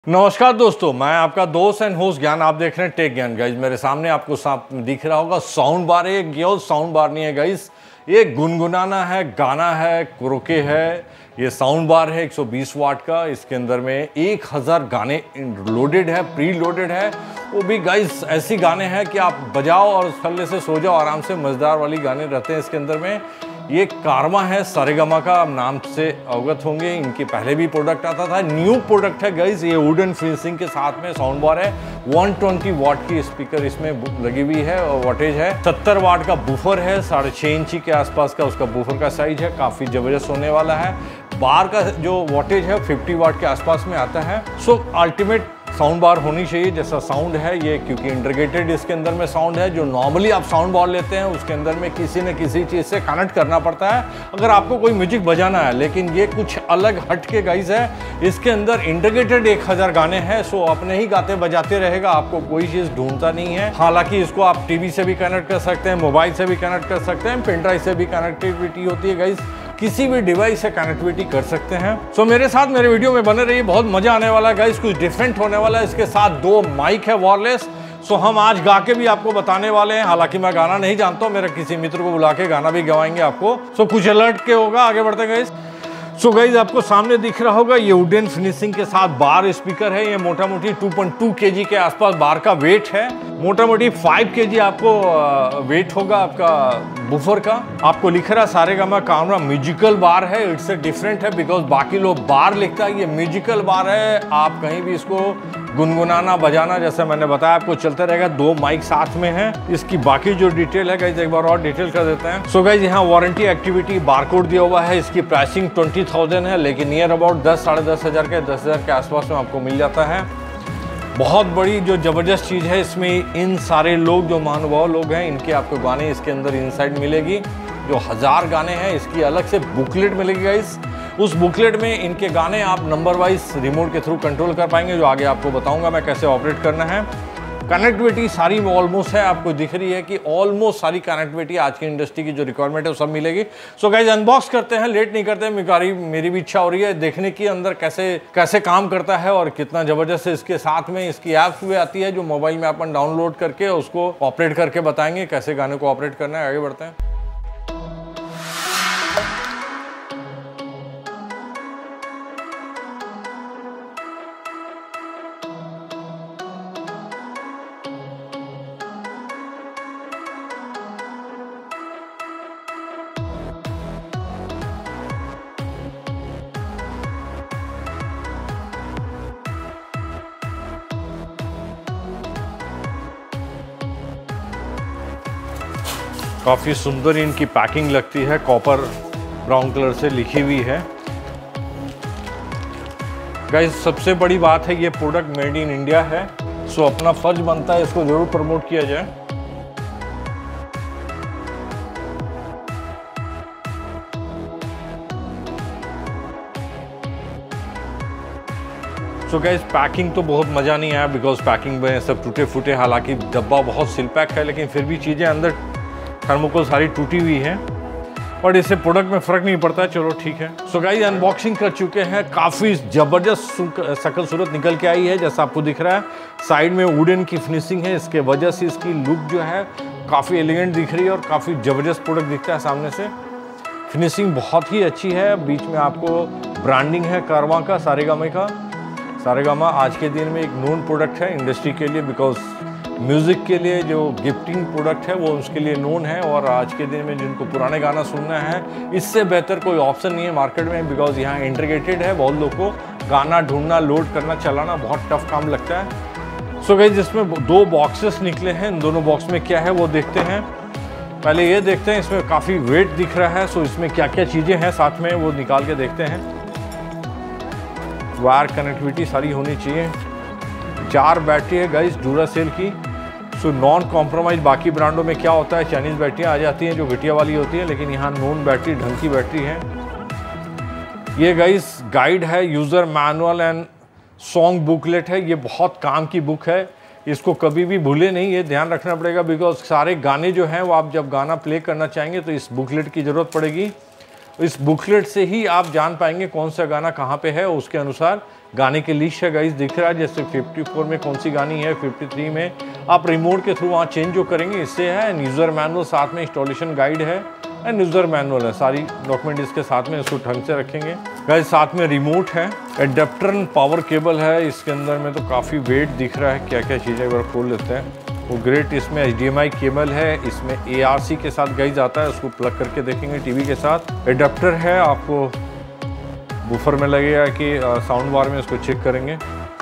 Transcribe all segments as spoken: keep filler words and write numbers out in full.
नमस्कार दोस्तों, मैं आपका दोस्त एंड होस्ट ज्ञान। आप देख रहे हैं टेक ज्ञान। गाइज मेरे सामने आपको साफ दिख रहा होगा साउंड बार है। ये साउंड बार नहीं है गाइज, ये गुनगुनाना है, गाना है, क्रोके है। ये साउंड बार है एक सौ बीस वाट का। इसके अंदर में एक हज़ार गाने लोडेड है, प्री लोडेड है। वो भी गाइज ऐसी गाने हैं कि आप बजाओ और थल्ले से सो जाओ आराम से। मज़ेदार वाली गाने रहते हैं इसके अंदर में। ये कारमा है, सारेगामा का, आप नाम से अवगत होंगे। इनके पहले भी प्रोडक्ट आता था, न्यू प्रोडक्ट है गाइज। ये वुडन फिनिशिंग के साथ में साउंड बार है। एक सौ बीस वाट की स्पीकर इसमें लगी हुई है और वाटेज है। सत्तर वाट का बूफर है, साढ़े छः इंची के आसपास का उसका बूफर का साइज है। काफ़ी ज़बरदस्त होने वाला है। बार का जो वाटेज है पचास वाट के आसपास में आता है। सो अल्टीमेट साउंड बार होनी चाहिए जैसा साउंड है ये, क्योंकि इंटीग्रेटेड इसके अंदर में साउंड है। जो नॉर्मली आप साउंड बार लेते हैं उसके अंदर में किसी न किसी चीज़ से कनेक्ट करना पड़ता है अगर आपको कोई म्यूजिक बजाना है, लेकिन ये कुछ अलग हट के गाइज है। इसके अंदर इंटीग्रेटेड एक हज़ार गाने हैं। सो अपने ही गाते बजाते रहेगा, आपको कोई चीज़ ढूंढता नहीं है। हालांकि इसको आप टीवी से भी कनेक्ट कर सकते हैं, मोबाइल से भी कनेक्ट कर सकते हैं, पेन ड्राइव से भी कनेक्टिविटी होती है गाइज। किसी भी डिवाइस से कनेक्टिविटी कर सकते हैं। सो so, मेरे साथ मेरे वीडियो में बने रहिए, बहुत मजा आने वाला है गाइस। कुछ डिफरेंट होने वाला है। इसके साथ दो माइक है वायरलेस। सो so, हम आज गा के भी आपको बताने वाले हैं। हालांकि मैं गाना नहीं जानता हूँ, मेरे किसी मित्र को बुला के गाना भी गवाएंगे आपको। सो so, कुछ अलर्ट के होगा, आगे बढ़ते गाइस। सो so गाइज आपको सामने दिख रहा होगा ये वुडन फिनिशिंग के साथ बार स्पीकर है। ये मोटा मोटी दो पॉइंट दो केजी के आसपास बार का वेट है। मोटा मोटी पाँच केजी आपको वेट होगा आपका बूफर का। आपको लिख रहा सारेगामा कामरा म्यूजिकल बार है। इट्स ए डिफरेंट है बिकॉज बाकी लोग बार लिखता है, ये म्यूजिकल बार है। आप कहीं भी इसको गुनगुनाना बजाना जैसे मैंने बताया आपको चलता रहेगा। दो माइक साथ में है। इसकी बाकी जो डिटेल है गाइज एक बार और डिटेल कर देते हैं। सो गाइज यहाँ वारंटी एक्टिविटी बारकोड दिया हुआ है। इसकी प्राइसिंग ट्वेंटी थाउजेंड है, लेकिन नियर अबाउट दस साढ़े दस हज़ार के दस हज़ार के आसपास में आपको मिल जाता है। बहुत बड़ी जो ज़बरदस्त चीज़ है इसमें, इन सारे लोग जो महानुभाव लोग हैं इनके आपको गाने इसके अंदर इनसाइड मिलेगी। जो हज़ार गाने हैं इसकी अलग से बुकलेट मिलेगी गाइस। उस बुकलेट में इनके गाने आप नंबर वाइज रिमोट के थ्रू कंट्रोल कर पाएंगे, जो आगे आपको बताऊंगा मैं कैसे ऑपरेट करना है। कनेक्टिविटी सारी ऑलमोस्ट है, आपको दिख रही है कि ऑलमोस्ट सारी कनेक्टिविटी आज की इंडस्ट्री की जो रिक्वायरमेंट है वो सब मिलेगी। सो गाइज अनबॉक्स करते हैं, लेट नहीं करते हैं। मेरी मेरी भी इच्छा हो रही है देखने की अंदर कैसे कैसे काम करता है और कितना ज़बरदस्त है। इसके साथ में इसकी ऐप्स भी आती है जो मोबाइल में अपन डाउनलोड करके उसको ऑपरेट करके बताएंगे कैसे गाने को ऑपरेट करना है। आगे बढ़ते हैं। काफ़ी सुंदर इनकी पैकिंग लगती है, कॉपर ब्राउन कलर से लिखी हुई है। गाइस सबसे बड़ी बात है ये प्रोडक्ट मेड इन इंडिया है। सो अपना फर्ज बनता है इसको जरूर प्रमोट किया जाए। सो गाइस पैकिंग तो बहुत मज़ा नहीं आया बिकॉज पैकिंग में सब टूटे फूटे। हालांकि डब्बा बहुत सिल पैक है, लेकिन फिर भी चीज़ें अंदर थर्मोकोल सारी टूटी हुई है और इससे प्रोडक्ट में फ़र्क नहीं पड़ता है। चलो ठीक है। सो गाइस अनबॉक्सिंग कर चुके हैं। काफ़ी ज़बरदस्त शकल सूरत निकल के आई है जैसा आपको दिख रहा है। साइड में वुडन की फिनिशिंग है, इसके वजह से इसकी लुक जो है काफ़ी एलिगेंट दिख रही है और काफ़ी ज़बरदस्त प्रोडक्ट दिखता है सामने से। फिनिशिंग बहुत ही अच्छी है। बीच में आपको ब्रांडिंग है कारमा का, सारेगामा का। सारेगामा आज के दिन में एक नोन प्रोडक्ट है इंडस्ट्री के लिए, बिकॉज म्यूज़िक के लिए जो गिफ्टिंग प्रोडक्ट है वो उसके लिए नोन है। और आज के दिन में जिनको पुराने गाना सुनना है, इससे बेहतर कोई ऑप्शन नहीं है मार्केट में, बिकॉज यहाँ इंटीग्रेटेड है। बहुत लोगों को गाना ढूंढना, लोड करना, चलाना बहुत टफ काम लगता है। सो गाइस जिसमें दो बॉक्सेस निकले हैं, इन दोनों बॉक्स में क्या है वो देखते हैं। पहले ये देखते हैं, इसमें काफ़ी वेट दिख रहा है। सो इसमें क्या क्या चीज़ें हैं साथ में वो निकाल के देखते हैं। वायर कनेक्टिविटी सारी होनी चाहिए। चार बैटरी है गाइस ड्यूरासेल की। So non compromise. बाकी ब्रांडों में क्या होता है, चाइनीज़ बैटरियाँ आ जाती हैं जो घटिया वाली होती है, लेकिन यहाँ नॉन बैटरी ढंग की बैटरी है। ये गाइस गाइड है, user manual and song booklet है। ये बहुत काम की बुक है, इसको कभी भी भूले नहीं, ये ध्यान रखना पड़ेगा बिकॉज सारे गाने जो हैं वो आप जब गाना प्ले करना चाहेंगे तो इस बुकलेट की ज़रूरत पड़ेगी। इस बुकलेट से ही आप जान पाएंगे कौन सा गाना कहाँ पे है, उसके अनुसार गाने की लिस्ट है गाइस दिख रहा है, जैसे चौवन में कौन सी गानी है, तिरेपन में आप रिमोट के थ्रू वहाँ चेंज जो करेंगे इससे है। एंड यूज़र मैनुअल साथ में, इंस्टॉलेशन गाइड है एंड यूज़र मैनुअल है, सारी डॉक्यूमेंट इसके साथ में, इसको ढंग से रखेंगे गाइस। साथ में रिमोट है, एडेप्टर पावर केबल है, इसके अंदर में तो काफ़ी वेट दिख रहा है, क्या क्या चीज़ें एक बार खोल लेते हैं। वो ग्रेट, इसमें H D M I cable है, इसमें ए आर सी के साथ गाइस आता है, उसको प्लग करके देखेंगे टीवी के साथ। एडेप्टर है, आपको बूफर में लगेगा कि साउंड बार में, उसको चेक करेंगे।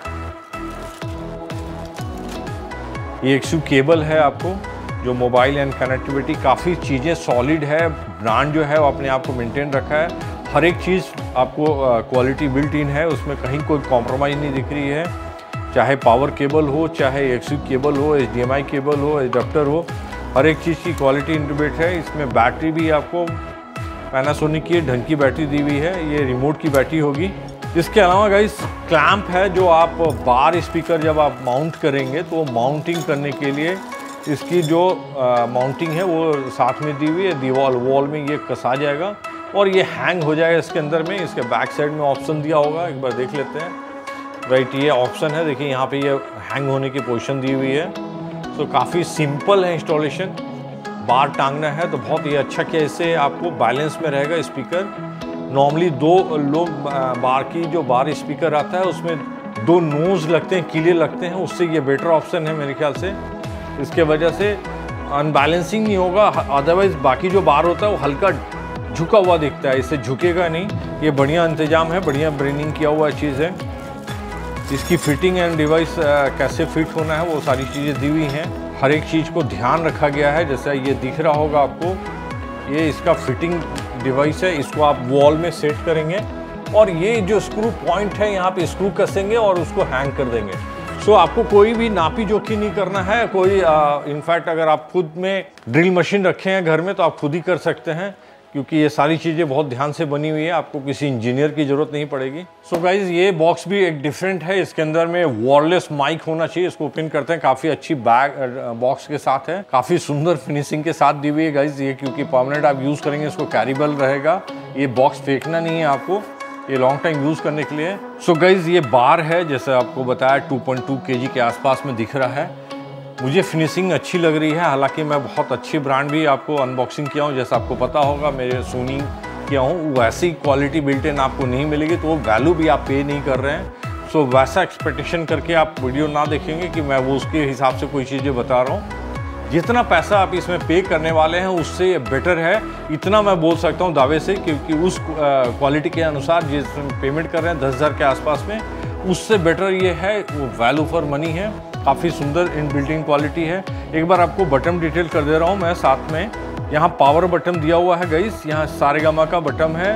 ये एक्सयू केबल है आपको, जो मोबाइल एंड कनेक्टिविटी, काफ़ी चीज़ें सॉलिड है, ब्रांड जो है वो अपने आप को मेंटेन रखा है, हर एक चीज़ आपको क्वालिटी बिल्ट इन है, उसमें कहीं कोई कॉम्प्रोमाइज़ नहीं दिख रही है, चाहे पावर केबल हो, चाहे एक्सयू केबल हो, H D M I cable हो, एडाप्टर हो, हर एक चीज़ की क्वालिटी इंटीग्रेट है। इसमें बैटरी भी आपको पैनासोनिक की ढंग की बैटरी दी हुई है, ये रिमोट की बैटरी होगी। इसके अलावा गाइस क्लैंप है, जो आप बार स्पीकर जब आप माउंट करेंगे तो माउंटिंग करने के लिए इसकी जो माउंटिंग है वो साथ में दी हुई है, दीवार वॉल में ये कसा जाएगा और ये हैंग हो जाएगा इसके अंदर में। इसके बैक साइड में ऑप्शन दिया होगा, एक बार देख लेते हैं। राइट, ये ऑप्शन है, देखिए यहाँ पे ये हैंग होने की पोजीशन दी हुई है। तो काफ़ी सिंपल है इंस्टॉलेशन, बार टांगना है तो बहुत ही अच्छा किया, इससे आपको बैलेंस में रहेगा स्पीकर। नॉर्मली दो लोग बार की जो बार स्पीकर आता है उसमें दो नोज़ लगते हैं, कीले लगते हैं, उससे ये बेटर ऑप्शन है मेरे ख्याल से। इसके वजह से अनबैलेंसिंग नहीं होगा, अदरवाइज बाकी जो बार होता है वो हल्का झुका हुआ दिखता है, इससे झुकेगा नहीं। ये बढ़िया इंतजाम है, बढ़िया ब्रेनिंग किया हुआ चीज़ है। इसकी फिटिंग एंड डिवाइस कैसे फिट होना है वो सारी चीज़ें दी हुई हैं, हर एक चीज़ को ध्यान रखा गया है। जैसा ये दिख रहा होगा आपको, ये इसका फिटिंग डिवाइस है, इसको आप वॉल में सेट करेंगे और ये जो स्क्रू पॉइंट है यहाँ पे स्क्रू कसेंगे और उसको हैंग कर देंगे। सो so, आपको कोई भी नापी जोखी नहीं करना है, कोई इनफैक्ट अगर आप खुद में ड्रिल मशीन रखे हैं घर में तो आप खुद ही कर सकते हैं, क्योंकि ये सारी चीज़ें बहुत ध्यान से बनी हुई है, आपको किसी इंजीनियर की ज़रूरत नहीं पड़ेगी। सो so गाइज ये बॉक्स भी एक डिफरेंट है, इसके अंदर में वायरलेस माइक होना चाहिए, इसको ओपन करते हैं, काफ़ी अच्छी बैग बॉक्स के साथ है, काफ़ी सुंदर फिनिशिंग के साथ दी हुई है गाइज ये, क्योंकि परमानेंट आप यूज़ करेंगे इसको कैरीबल रहेगा, ये बॉक्स फेंकना नहीं है आपको, ये लॉन्ग टाइम यूज़ करने के लिए। सो so गाइज ये बार है, जैसे आपको बताया टू पॉइंट टू केजी के आसपास में दिख रहा है। मुझे फिनिशिंग अच्छी लग रही है, हालांकि मैं बहुत अच्छी ब्रांड भी आपको अनबॉक्सिंग किया हूँ, जैसा आपको पता होगा मेरे सोनी किया हूँ, वैसी क्वालिटी बिल्ट इन आपको नहीं मिलेगी, तो वो वैल्यू भी आप पे नहीं कर रहे हैं। सो वैसा एक्सपेक्टेशन करके आप वीडियो ना देखेंगे कि मैं वो उसके हिसाब से कोई चीज़ें बता रहा हूँ। जितना पैसा आप इसमें पे करने वाले हैं उससे बेटर है, इतना मैं बोल सकता हूँ दावे से, क्योंकि उस क्वालिटी के अनुसार जिस पेमेंट कर रहे हैं दस हज़ार के आसपास में, उससे बेटर ये है, वो वैल्यू फॉर मनी है, काफ़ी सुंदर इन बिल्डिंग क्वालिटी है। एक बार आपको बटन डिटेल कर दे रहा हूँ मैं साथ में, यहाँ पावर बटन दिया हुआ है गाइस, यहाँ सारेगामा का बटन है,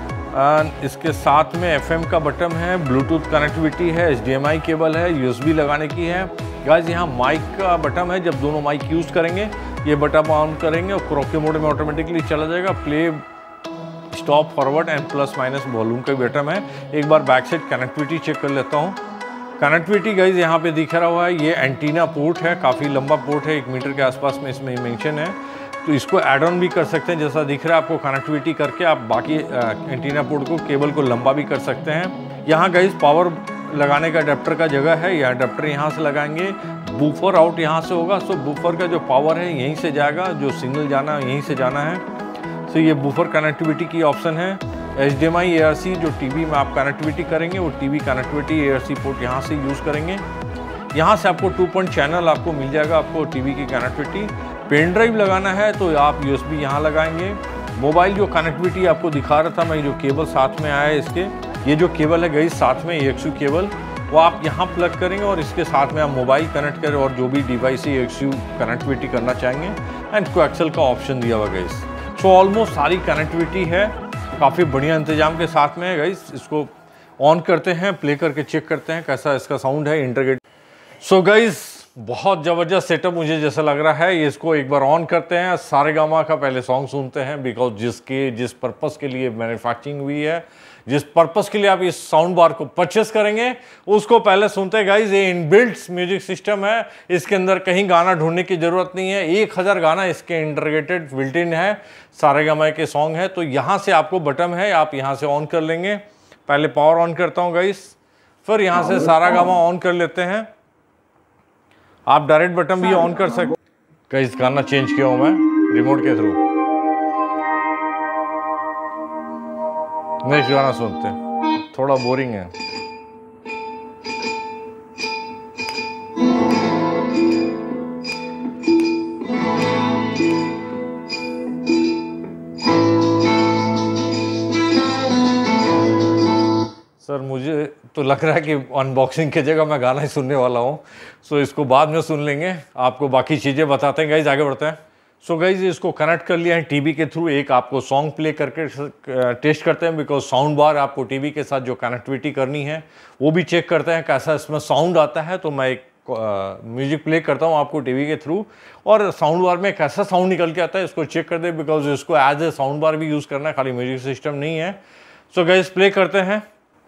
इसके साथ में एफ एम का बटन है, ब्लूटूथ कनेक्टिविटी है, H D M I cable है, यू एस बी लगाने की है गाइस, यहाँ माइक का बटन है, जब दोनों माइक यूज़ करेंगे ये बटन ऑन करेंगे और क्रोके मोड में ऑटोमेटिकली चला जाएगा, play stop forward and plus minus volume का बटन है। एक बार बैक साइड कनेक्टिविटी चेक कर लेता हूँ। कनेक्टिविटी गाइज यहाँ पे दिख रहा हुआ है, ये एंटीना पोर्ट है, काफ़ी लंबा पोर्ट है, एक मीटर के आसपास में इसमें मेंशन है, तो इसको ऐड ऑन भी कर सकते हैं, जैसा दिख रहा है आपको कनेक्टिविटी करके आप बाकी एंटीना पोर्ट को केबल को लंबा भी कर सकते हैं। यहाँ गाइज पावर लगाने का अडेप्टर का जगह है, यह अडेप्टर यहाँ से लगाएंगे, बूफर आउट यहाँ से होगा, सो बूफर का जो पावर है यहीं से जाएगा, जो सिग्नल जाना है यहीं से जाना है। सो ये बूफर कनेक्टिविटी की ऑप्शन है। H D M I A R C जो टीवी में आप कनेक्टिविटी करेंगे, वो TV connectivity A R C port यहाँ से यूज़ करेंगे। यहाँ से आपको टू पॉइंट चैनल आपको मिल जाएगा, आपको टीवी की कनेक्टिविटी। पेन ड्राइव लगाना है तो आप यू एस बी यहाँ लगाएंगे। मोबाइल जो कनेक्टिविटी आपको दिखा रहा था मैं, जो केबल साथ में आया है इसके, ये जो केबल है गई साथ में एक्सयू केबल, वो आप यहाँ प्लग करेंगे और इसके साथ में आप मोबाइल कनेक्ट करें और जो भी डिवाइस है एक्सयू कनेक्टिविटी करना चाहेंगे, एंड कोएक्सियल का ऑप्शन दिया हुआ गाइस। सो ऑलमोस्ट सारी कनेक्टिविटी है, काफ़ी बढ़िया इंतजाम के साथ में है गाइस। इसको ऑन करते हैं, प्ले करके चेक करते हैं कैसा इसका साउंड है इंटीग्रेट। सो गाइस बहुत ज़बरदस्त सेटअप मुझे जैसा लग रहा है, इसको एक बार ऑन करते हैं, सारेगामा का पहले सॉन्ग सुनते हैं, बिकॉज जिसके जिस पर्पस के लिए मैन्युफैक्चरिंग हुई है, जिस पर्पस के लिए आप इस साउंड बार को परचेस करेंगे, उसको पहले सुनते हैं गाइज। ये इनबिल्ट म्यूजिक सिस्टम है, इसके अंदर कहीं गाना ढूंढने की ज़रूरत नहीं है, एक हज़ार गाना इसके इंटीग्रेटेड बिल्ट इन है, सारेगामा के सॉन्ग है। तो यहाँ से आपको बटन है, आप यहाँ से ऑन कर लेंगे। पहले पावर ऑन करता हूँ गाइज, फिर यहाँ से सारा गामा ऑन कर लेते हैं। आप डायरेक्ट बटन भी ऑन कर सकते। कई गाना चेंज किया हूँ मैं रिमोट के थ्रू। नेक्स्ट गाना सुनते हैं, थोड़ा बोरिंग है। सर मुझे तो लग रहा है कि अनबॉक्सिंग की जगह मैं गाना ही सुनने वाला हूँ, सो इसको बाद में सुन लेंगे, आपको बाकी चीज़ें बताते हैं। गाइज आगे बढ़ते हैं। सो गाइज इसको कनेक्ट कर लिया है टीवी के थ्रू। एक आपको सॉन्ग प्ले करके टेस्ट करते हैं, बिकॉज साउंड बार आपको टीवी के साथ जो कनेक्टिविटी करनी है वो भी चेक करते हैं कैसा इसमें साउंड आता है। तो मैं एक म्यूजिक प्ले करता हूँ आपको टीवी के थ्रू, और साउंड बार में कैसा साउंड निकल के आता है इसको चेक कर दे, बिकॉज इसको एज ए साउंड बार भी यूज़ करना है, खाली म्यूजिक सिस्टम नहीं है। सो गाइज प्ले करते हैं।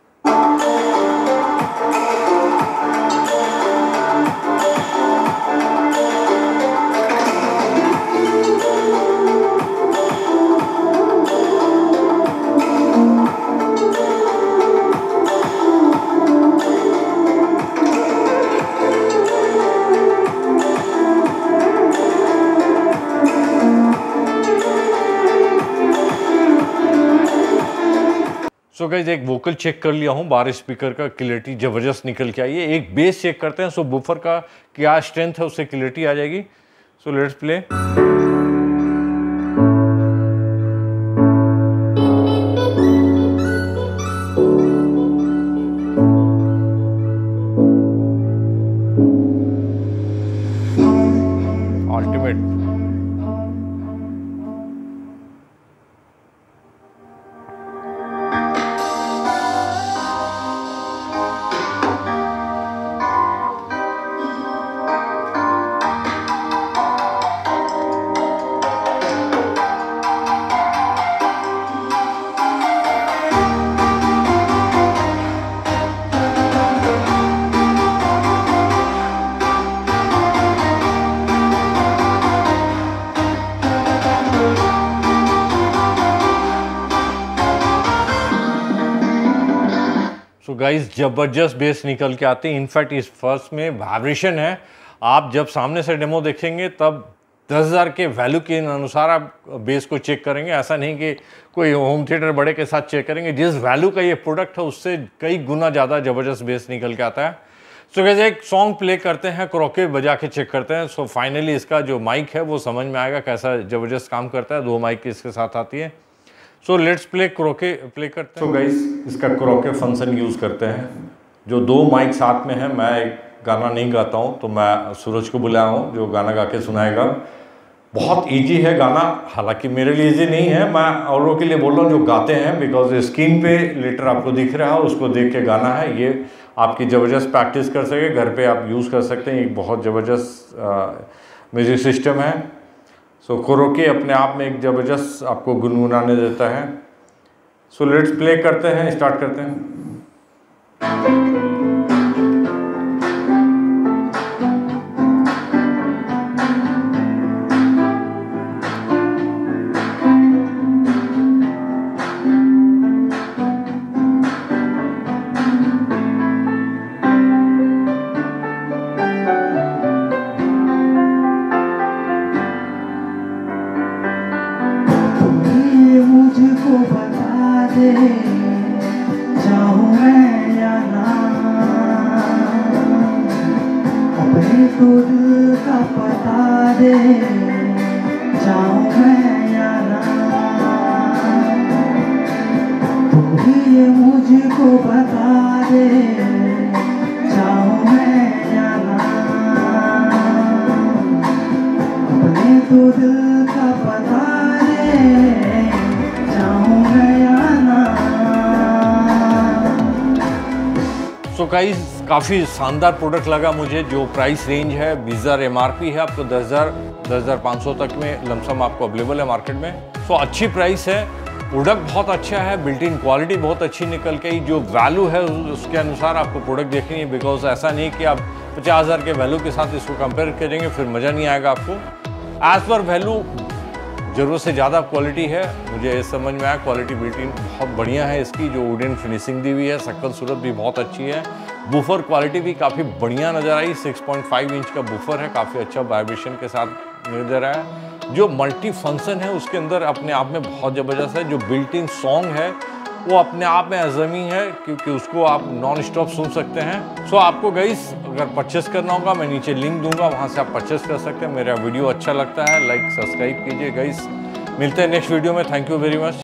सो गाइज एक वोकल चेक कर लिया हूँ, बारह स्पीकर का क्लियरिटी ज़बरदस्त निकल के आई है। एक बेस चेक करते हैं, सो बुफर का क्या स्ट्रेंथ है उससे क्लियरिटी आ जाएगी। So let's play. Ultimate. So guys ज़बरदस्त बेस निकल के आते हैं। इनफैक्ट इस फर्स्ट में वाइब्रेशन है। आप जब सामने से डेमो देखेंगे तब दस हज़ार के वैल्यू के अनुसार आप बेस को चेक करेंगे। ऐसा नहीं कि कोई होम थिएटर बड़े के साथ चेक करेंगे। जिस वैल्यू का ये प्रोडक्ट है उससे कई गुना ज़्यादा ज़बरदस्त बेस निकल के आता है। सो गाइस एक सॉन्ग प्ले करते हैं, क्रोके बजा के चेक करते हैं। सो फाइनली इसका जो माइक है वो समझ में आएगा कैसा ज़बरदस्त काम करता है। दो माइक इसके साथ आती है। So let's play karaoke play करते हैं। सो गाइस इसका क्रोके फंक्शन यूज़ करते हैं। जो दो माइक साथ में है, मैं एक गाना नहीं गाता हूँ तो मैं सूरज को बुलाया हूँ जो गाना गा के सुनाएगा। बहुत इजी है गाना, हालांकि मेरे लिए इजी नहीं है, मैं औरों के लिए बोल रहा हूँ जो गाते हैं, बिकॉज स्क्रीन पे लेटर आपको दिख रहा है उसको देख के गाना है। ये आपकी ज़बरदस्त प्रैक्टिस कर सके, घर पे आप यूज़ कर सकते हैं। एक बहुत ज़बरदस्त म्यूज़िक सिस्टम है। सो क्रोके अपने आप में एक ज़बरदस्त आपको गुनगुनाने देता है। सो लेट्स प्ले करते हैं, स्टार्ट करते हैं। मुझको बता दे चाहूँ मैं या ना, अपने तो दिल का पता दे चाहूँ मैं या ना, तू ही मुझको बता दे चाहूँ मैं या ना, अपने तो दिल का पता सो गाइस काफ़ी शानदार प्रोडक्ट लगा मुझे। जो प्राइस रेंज है बीस हज़ार एम आर पी है, आपको दस हज़ार दस हज़ार पाँच सौ तक में लमसम आपको अवेलेबल है मार्केट में। सो अच्छी प्राइस है, प्रोडक्ट बहुत अच्छा है, बिल्ट इन क्वालिटी बहुत अच्छी निकल के आई। जो वैल्यू है उसके अनुसार आपको प्रोडक्ट देखनी है, बिकॉज ऐसा नहीं कि आप पचास हज़ार के वैल्यू के साथ इसको कंपेयर करेंगे फिर मज़ा नहीं आएगा आपको। एज पर वैल्यू ज़रूरत से ज़्यादा क्वालिटी है, मुझे ये समझ में आया। क्वालिटी बिल्ट इन बहुत बढ़िया है इसकी, जो वुडन फिनिशिंग दी हुई है, शक्ल सूरत भी बहुत अच्छी है। बूफर क्वालिटी भी काफ़ी बढ़िया नज़र आई। सिक्स पॉइंट फाइव इंच का बूफर है, काफ़ी अच्छा वाइब्रेशन के साथ नज़र आया। जो मल्टी फंक्शन है उसके अंदर अपने आप में बहुत ज़बरदस्त है। जो बिल्ट इन सॉन्ग है वो अपने आप में अज़मी है, क्योंकि उसको आप नॉन स्टॉप सुन सकते हैं। सो आपको गाइस अगर परचेस करना होगा, मैं नीचे लिंक दूंगा, वहाँ से आप परचेस कर सकते हैं। मेरा वीडियो अच्छा लगता है लाइक सब्सक्राइब कीजिए गाइस। मिलते हैं नेक्स्ट वीडियो में। Thank you very much.